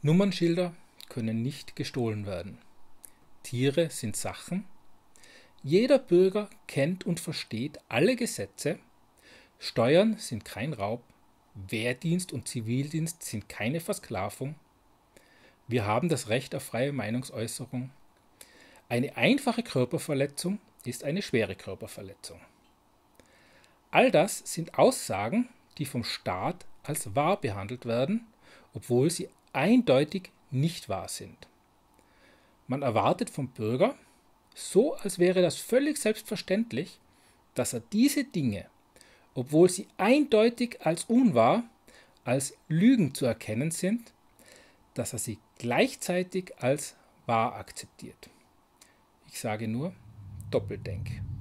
Nummernschilder können nicht gestohlen werden. Tiere sind Sachen. Jeder Bürger kennt und versteht alle Gesetze. Steuern sind kein Raub. Wehrdienst und Zivildienst sind keine Versklavung. Wir haben das Recht auf freie Meinungsäußerung. Eine einfache Körperverletzung ist eine schwere Körperverletzung. All das sind Aussagen, die vom Staat als wahr behandelt werden, obwohl sie eindeutig nicht wahr sind. Man erwartet vom Bürger, so als wäre das völlig selbstverständlich, dass er diese Dinge, obwohl sie eindeutig als unwahr, als Lügen zu erkennen sind, dass er sie gleichzeitig als wahr akzeptiert. Ich sage nur Doppeldenk.